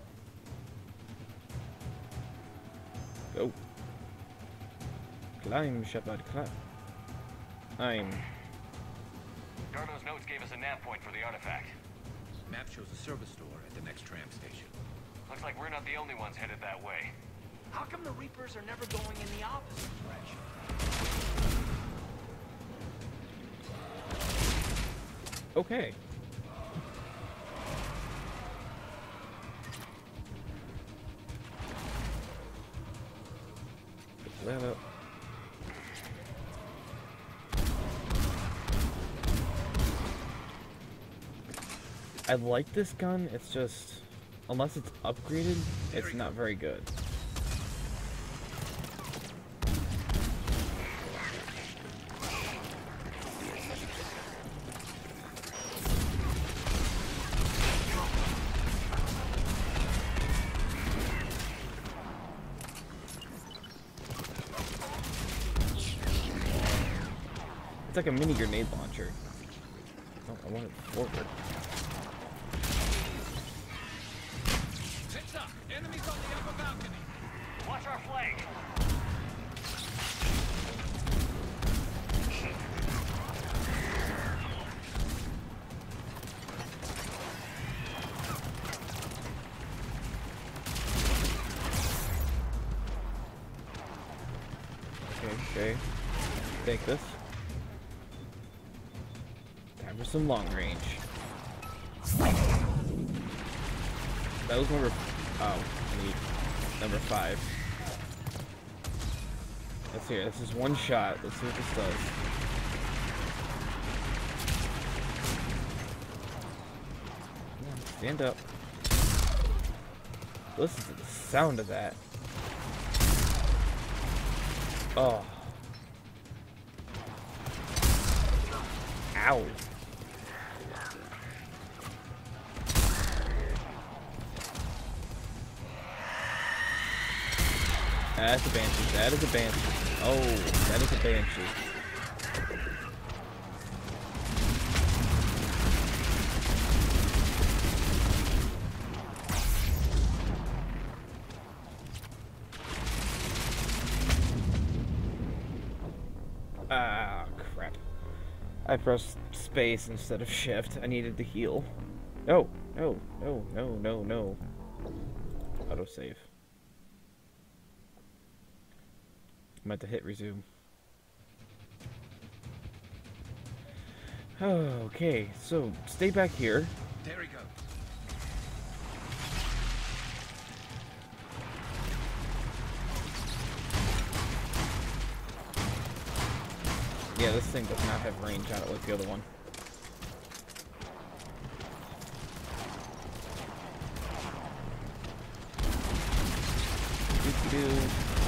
Speaker 1: Go. Climb, Shepard, climb. I'm...
Speaker 3: Gardo's notes gave us a nav point for the artifact.
Speaker 10: Map shows a service door at the next tram station.
Speaker 3: Looks like we're not the only ones headed that way.
Speaker 5: How come the Reapers are never going in the opposite direction?
Speaker 1: Okay. Pick that up. I like this gun, it's just, unless it's upgraded, it's not very good. It's like a mini grenade launcher. Oh, I want it forward.
Speaker 4: Heads up! Enemies on the upper balcony!
Speaker 3: Watch our flank!
Speaker 1: Okay, okay. Take this. Time for some long range. That was number... Oh, I need number five. Let's hear. This is one shot. Let's see what this does. Come on, stand up. Listen to the sound of that. Oh. Ow. That's a banshee. That is a banshee. Oh, that is a banshee. Ah, crap. I pressed space instead of shift. I needed to heal. No, no, no, no, no, no. Autosave. I meant to hit resume. Okay, so stay back here.
Speaker 10: There he goes.
Speaker 1: Yeah, this thing does not have range on it like the other one. Doo-doo-doo.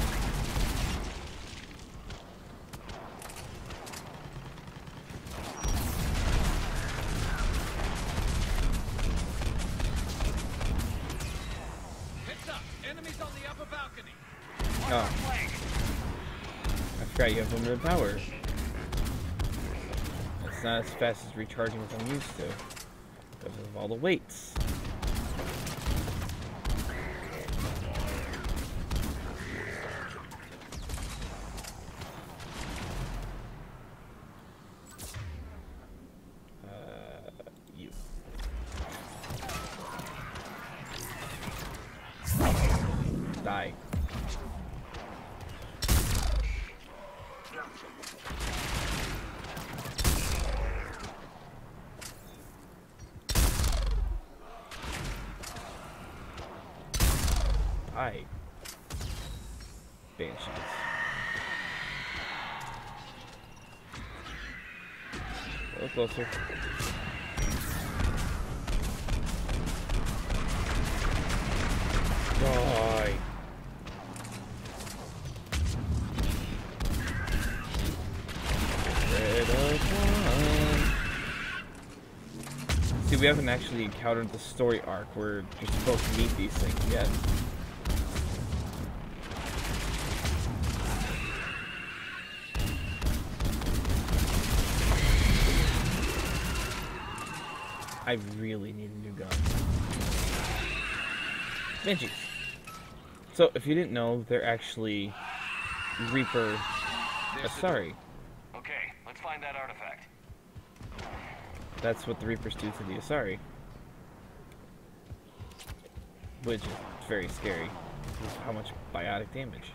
Speaker 1: Oh. I forgot you have limited power. It's not as fast as recharging as I'm used to. Because of all the weights. Uh, you. Die. Hi. Banshees. A little closer. Die. Red of one. See, we haven't actually encountered the story arc where you're supposed to meet these things yet. I really need a new gun. Banshees. So, if you didn't know, they're actually Reaper. Uh, sorry.
Speaker 3: Okay, let's find that artifact.
Speaker 1: That's what the Reapers do to the Asari. Which is very scary. How much biotic damage.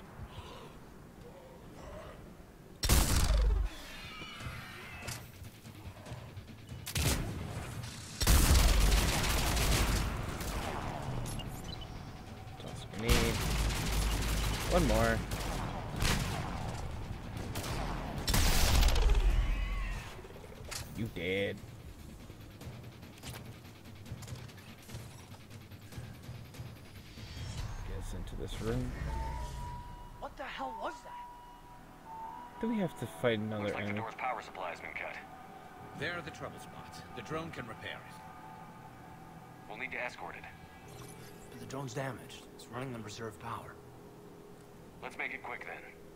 Speaker 1: Toss a grenade. One more. You dead. Get us into this room.
Speaker 4: What the hell was that?
Speaker 1: Do we have to fight another
Speaker 3: Looks like the
Speaker 1: enemy?
Speaker 3: door's power supply has been cut.
Speaker 10: There are the trouble spots. The drone can repair it.
Speaker 3: We'll need to escort it.
Speaker 4: The drone's damaged. It's running on reserve power.
Speaker 3: Let's make it quick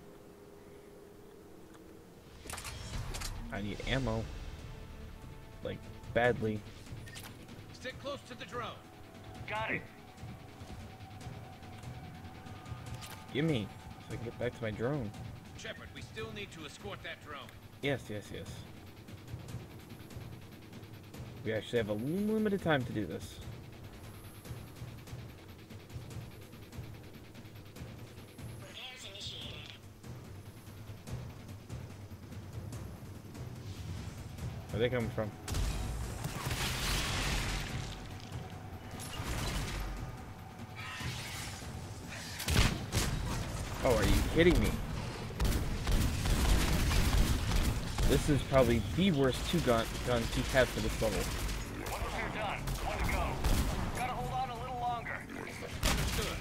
Speaker 3: then.
Speaker 1: I need ammo. Like, badly.
Speaker 10: Stick close to the drone.
Speaker 3: Got it.
Speaker 1: Gimme, so I can get back to my drone.
Speaker 10: Shepard, we still need to escort that drone.
Speaker 1: Yes, yes, yes. We actually have a limited time to do this. Where are they coming from? Oh, are you kidding me? This is probably the worst two gun guns you have for this level.
Speaker 3: One repair done. One to go. Gotta hold on a little longer.
Speaker 10: Understood.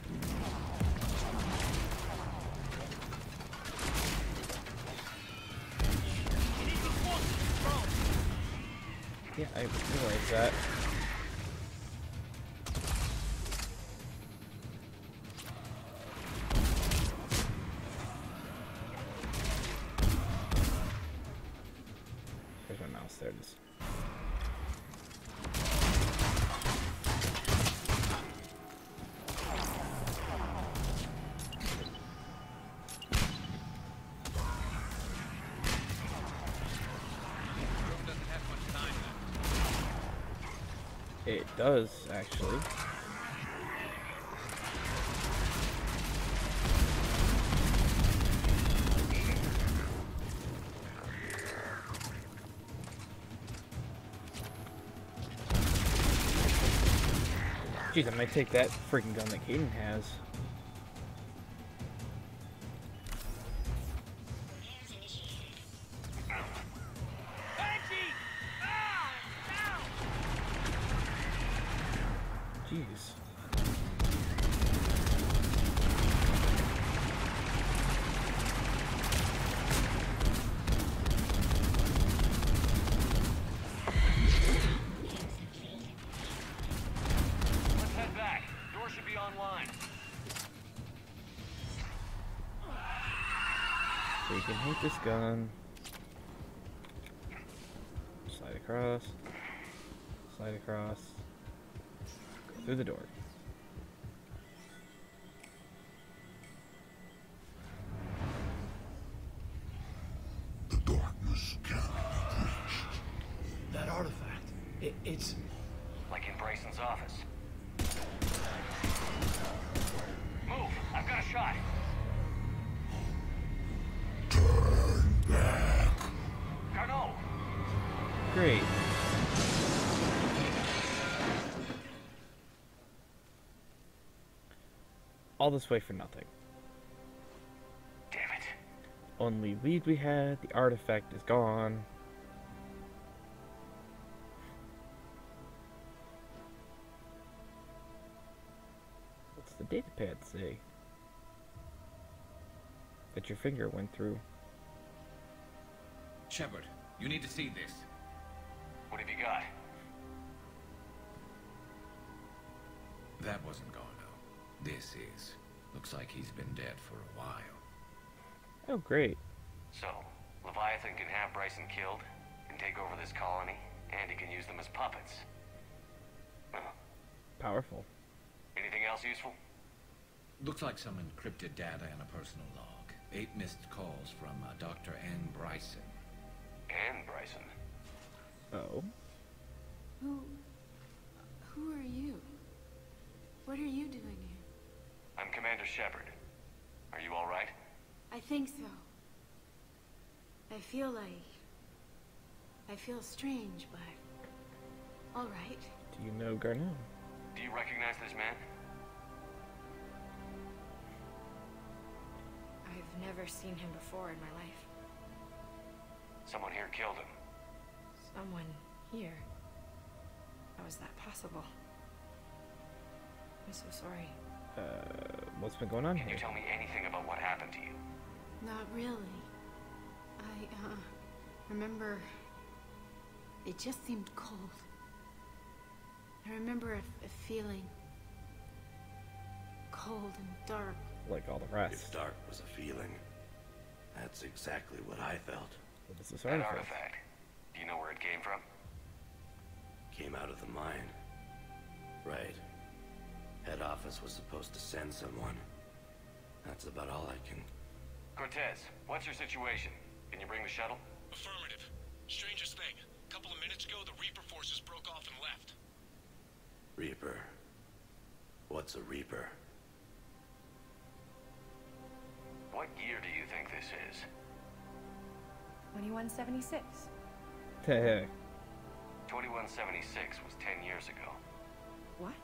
Speaker 1: Yeah, I realize that. There's my mouse. There it is.
Speaker 10: Drone doesn't have much time left.
Speaker 1: It does, actually. Jeez, I might take that freaking gun that Caden has. Jeez.
Speaker 3: Let's head back. Door should be online.
Speaker 1: Freaking hate this gun. Slide across. Slide across. Go through the door.
Speaker 8: The darkness can't be breached.
Speaker 4: That artifact. It, it's...
Speaker 3: Like in Bryson's office. Move! I've got a shot.
Speaker 8: Turn back.
Speaker 3: Carnot!
Speaker 1: Great. All this way for nothing.
Speaker 3: Damn it.
Speaker 1: Only lead we had, the artifact is gone. What's the datapad say? That your finger went through.
Speaker 10: Shepard, you need to see this.
Speaker 3: What have you got?
Speaker 10: That wasn't Garno. This is. Looks like he's been dead for a while.
Speaker 1: Oh, great.
Speaker 3: So, Leviathan can have Bryson killed and take over this colony And he can use them as puppets. Well,
Speaker 1: Powerful.
Speaker 3: anything else useful?
Speaker 10: Looks like some encrypted data in a personal log. Eight missed calls from uh, Doctor Ann Bryson.
Speaker 3: Ann Bryson?
Speaker 1: Oh.
Speaker 14: Who... who are you? What are you doing here?
Speaker 3: I'm Commander Shepard. Are you all right?
Speaker 14: I think so. I feel like... I feel strange, but... all right.
Speaker 1: Do you know Garneau?
Speaker 3: Do you recognize this man?
Speaker 12: I've never seen him before in my life.
Speaker 3: Someone here killed him.
Speaker 12: Someone here? How is that possible? I'm so sorry.
Speaker 1: Uh, what's been going on
Speaker 3: Can
Speaker 1: here?
Speaker 3: you tell me anything about what happened to you?
Speaker 14: Not really. I, uh... remember... it just seemed cold. I remember a, a feeling... cold and dark.
Speaker 1: Like all the rest.
Speaker 15: If dark was a feeling, that's exactly what I felt.
Speaker 1: What is this
Speaker 3: That
Speaker 1: artifact?
Speaker 3: artifact. Do you know where it came from?
Speaker 15: Came out of the mine. Right. Head office was supposed to send someone. That's about all I can...
Speaker 3: Cortez, what's your situation? Can you bring the shuttle?
Speaker 16: Affirmative. Strangest thing. A couple of minutes ago, the Reaper forces broke off and left.
Speaker 15: Reaper. What's a Reaper?
Speaker 3: What year do you think this is?
Speaker 13: twenty-one seventy-six.
Speaker 1: Hey,
Speaker 3: twenty-one seventy-six was ten years ago.
Speaker 13: What?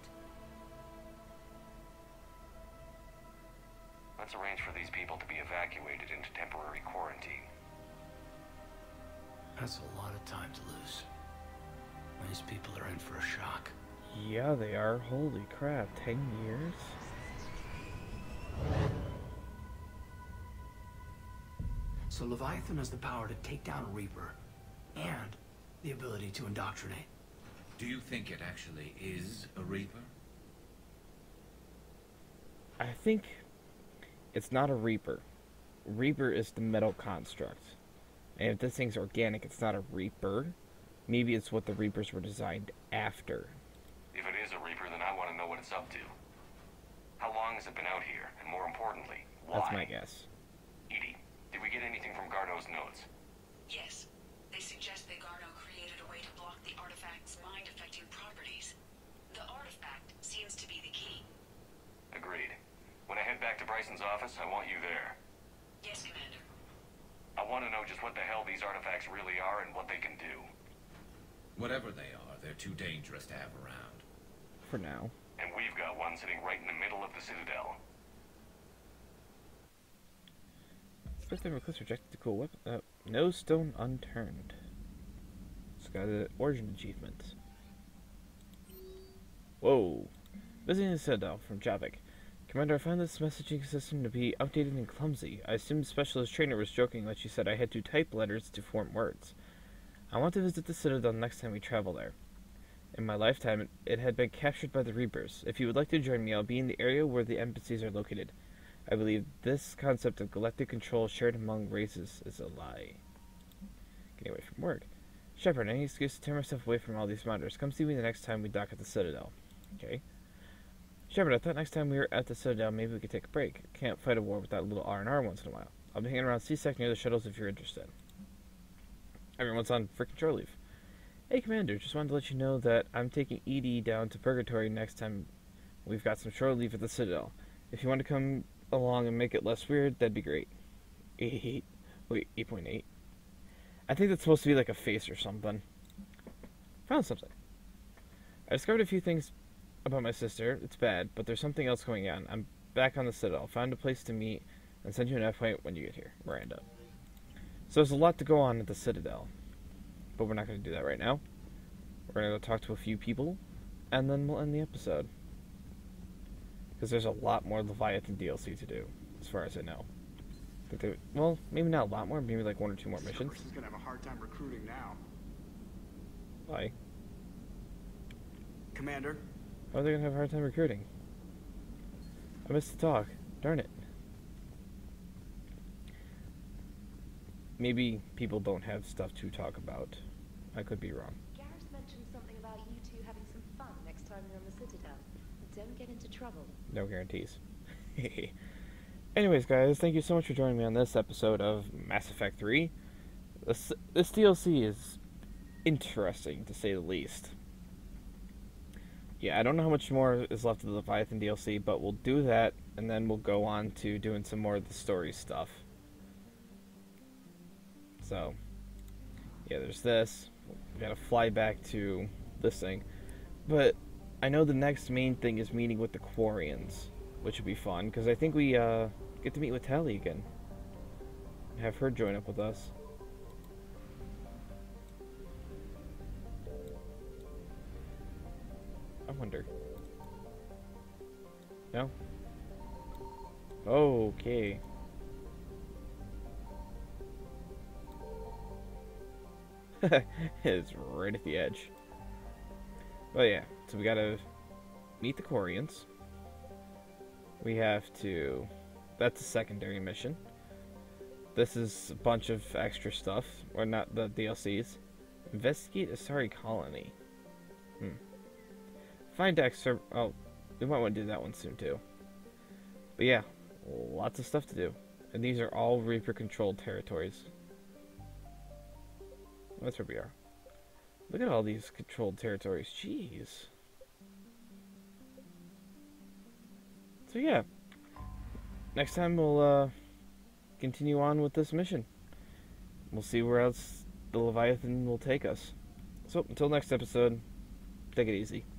Speaker 3: Let's arrange for these people to be evacuated into temporary quarantine.
Speaker 4: That's a lot of time to lose. These people are in for a shock.
Speaker 1: yeah, they are. Holy crap, ten years?
Speaker 4: So Leviathan has the power to take down a Reaper, and the ability to indoctrinate.
Speaker 10: Do you think it actually is a Reaper?
Speaker 1: I think it's not a Reaper. Reaper is the metal construct. And if this thing's organic, it's not a Reaper. Maybe it's what the Reapers were designed after.
Speaker 3: If it is a Reaper, then I want to know what it's up to. How long has it been out here? And more importantly, why?
Speaker 1: That's my guess.
Speaker 3: Edie, did we get anything from Garneau's notes?
Speaker 7: Yes. They suggest that Garneau created a way to block the artifact's mind-affecting properties. The artifact seems to be the key.
Speaker 3: Agreed. When I head back to Bryson's office, I want you there.
Speaker 7: Yes, Commander.
Speaker 3: I want to know just what the hell these artifacts really are and what they can do.
Speaker 10: Whatever they are, they're too dangerous to have around.
Speaker 1: For now.
Speaker 3: And we've got one sitting right in the middle of the Citadel.
Speaker 1: First time request rejected the cool weapon. Uh, no stone unturned. It's got an origin achievement. Whoa. Visiting the Citadel from Javik. Commander, I found this messaging system to be outdated and clumsy. I assumed the specialist trainer was joking when she said I had to type letters to form words. I want to visit the Citadel next time we travel there. In my lifetime, it, it had been captured by the Reapers. If you would like to join me, I'll be in the area where the embassies are located. I believe this concept of galactic control shared among races is a lie. Getting away from work. Shepard, any excuse to tear myself away from all these monitors. Come see me the next time we dock at the Citadel. Okay. Shepard, I thought next time we were at the Citadel, maybe we could take a break. Can't fight a war without a little R and R once in a while. I'll be hanging around C-Sec near the shuttles if you're interested. Everyone's on freaking shore leave. Hey, Commander, just wanted to let you know that I'm taking Edie down to Purgatory next time we've got some shore leave at the Citadel. If you want to come along and make it less weird, that'd be great. eight, wait, eight point eight. I think that's supposed to be like a face or something. Found something. I discovered a few things about my sister. It's bad, but there's something else going on. I'm back on the Citadel. Found a place to meet and send you an F point when you get here. Miranda. So there's a lot to go on at the Citadel. But we're not going to do that right now. We're going to go talk to a few people, and then we'll end the episode. Because there's a lot more Leviathan D L C to do, as far as I know. I think they, well, maybe not a lot more, maybe like one or two more missions.
Speaker 17: She's going to have a hard time recruiting now.
Speaker 1: Why?
Speaker 17: Commander?
Speaker 1: How are they going to have a hard time recruiting? I missed the talk. Darn it. Maybe people don't have stuff to talk about. I could be wrong.
Speaker 13: Garrison
Speaker 18: army on the Citadel. Don't get into trouble.
Speaker 1: No guarantees. Anyways, guys, thank you so much for joining me on this episode of Mass Effect three. This, this D L C is interesting, to say the least. Yeah, I don't know how much more is left of the Leviathan D L C, but we'll do that, and then we'll go on to doing some more of the story stuff. So, yeah, there's this. We gotta fly back to this thing. But I know the next main thing is meeting with the Quarians, which would be fun, because I think we uh, get to meet with Tali again. Have her join up with us. I wonder. No? Okay. It's right at the edge. But yeah, so we gotta meet the Quarians. We have to... That's a secondary mission. This is a bunch of extra stuff. Or not the D L Cs. Investigate a sorry colony. Hmm. Find extra... Oh, we might want to do that one soon too. But yeah, lots of stuff to do. And these are all Reaper-controlled territories. That's where we are. Look at all these controlled territories. Jeez. So yeah. Next time we'll uh, continue on with this mission. We'll see where else the Leviathan will take us. So, until next episode, take it easy.